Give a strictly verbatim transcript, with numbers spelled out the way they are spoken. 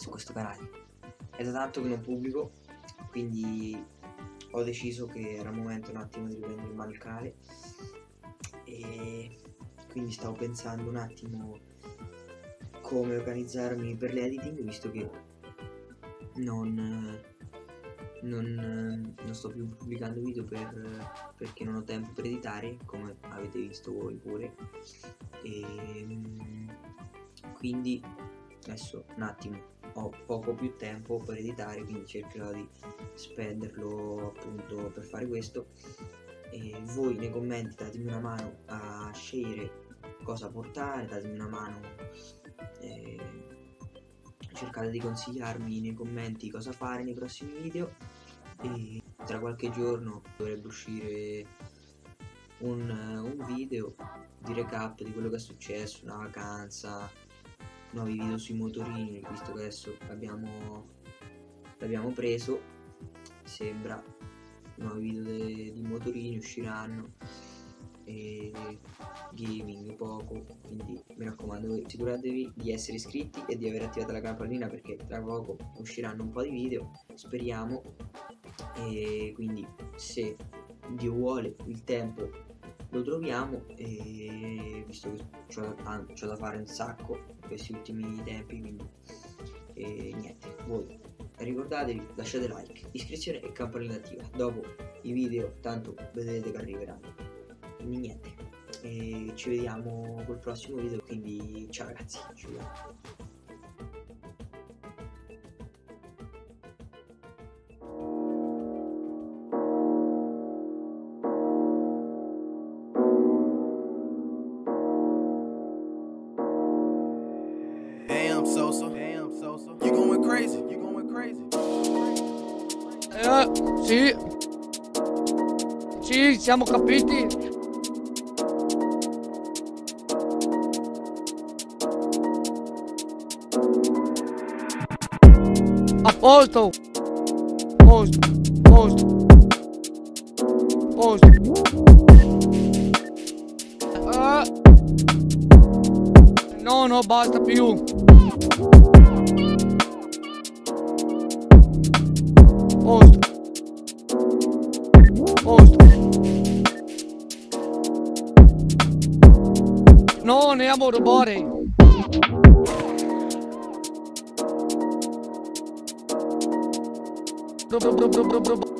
su questo canale. È da tanto che non pubblico, quindi ho deciso che era il momento un attimo di riprendere in mano il canale, e quindi stavo pensando un attimo come organizzarmi per l'editing, visto che non, non, non sto più pubblicando video per, perché non ho tempo per editare, come avete visto voi pure. E quindi adesso un attimo ho poco più tempo per editare, quindi cercherò di spenderlo appunto per fare questo. E voi nei commenti datemi una mano a scegliere cosa portare, datemi una mano, eh, cercate di consigliarmi nei commenti cosa fare nei prossimi video, e tra qualche giorno dovrebbe uscire un, un video di recap di quello che è successo, una vacanza, nuovi video sui motorini, visto che adesso l'abbiamo l'abbiamo preso, sembra. Nuovi video de, di motorini usciranno, e gaming poco, quindi mi raccomando, assicuratevi di essere iscritti e di aver attivato la campanellina, perché tra poco usciranno un po' di video, speriamo. E quindi, se Dio vuole, il tempo lo troviamo, e visto che c'ho da, c'ho da fare un sacco questi ultimi tempi, quindi e niente, voi ricordatevi, lasciate like, iscrizione e campanella attiva. Dopo i video tanto vedrete che arriveranno, quindi niente, e ci vediamo col prossimo video, quindi ciao ragazzi, ci vediamo. Damn, Sosa. Damn, Sosa. You going crazy. You going crazy. Eh, sì. Sì, siamo capiti. A posto. Posto. Posto. Posto. Eh. No, no, basta più. Posto. Posto. No, ne amo rubare. Bro, bro, bro, bro, bro, bro.